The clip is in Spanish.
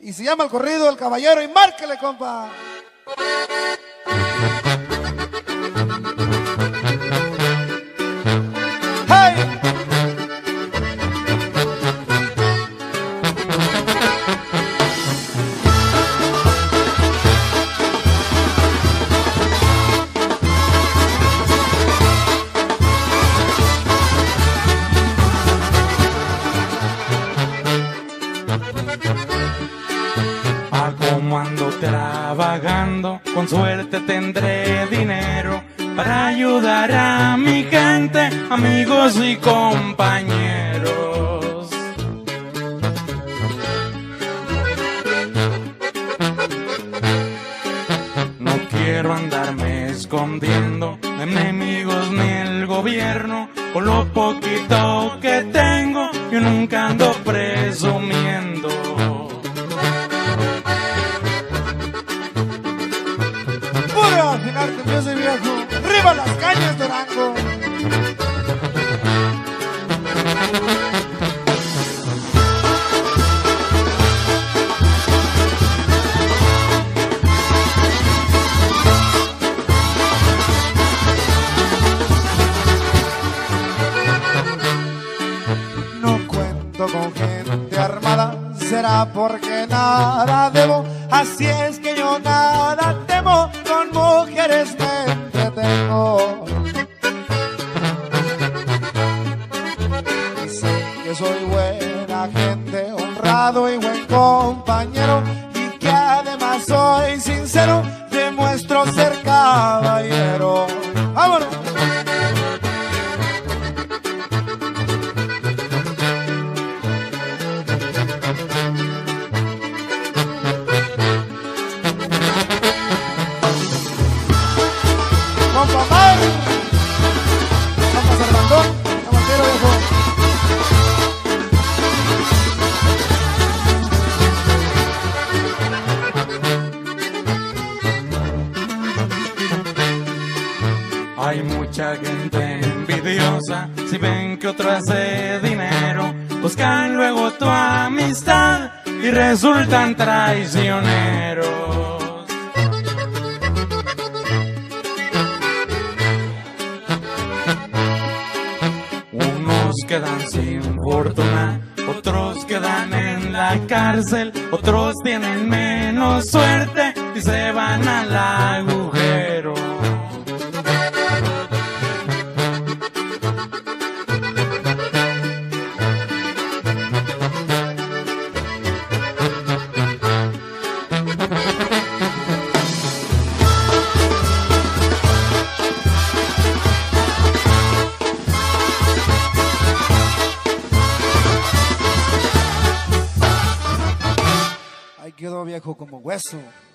Y se llama el corrido El Caballero y márquele, compa. ¡Hey! Como ando trabajando, con suerte tendré dinero para ayudar a mi gente, amigos y compañeros. No quiero andarme escondiendo de enemigos ni el gobierno, con lo poquito que tengo yo nunca ando presumiendo. Imaginar que yo soy viejo, arriba las cañas de Durango. No cuento con gente armada, será porque nada debo, así es que yo nada temo, con mujeres me entretengo. Dicen que soy buena gente, honrado y buen compañero, y que además soy sincero, demuestro ser caballero. ¡Vámonos! Compa Mar, compa Cervantón, caballero viejo. Hay mucha gente envidiosa, si ven que otro hace dinero, buscan luego tu amistad y resultan traicioneros. Unos quedan sin fortuna, otros quedan en la cárcel, otros tienen menos suerte y se van al agujero. Ahí quedó viejo como hueso.